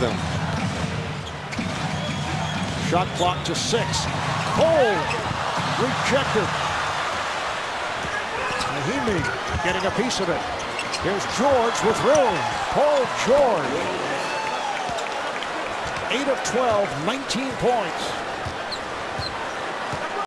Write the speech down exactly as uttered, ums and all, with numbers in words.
them. Shot clock to six. Cole rejected. Mahinmi getting a piece of it. Here's George with room. Paul George. eight of twelve, nineteen points.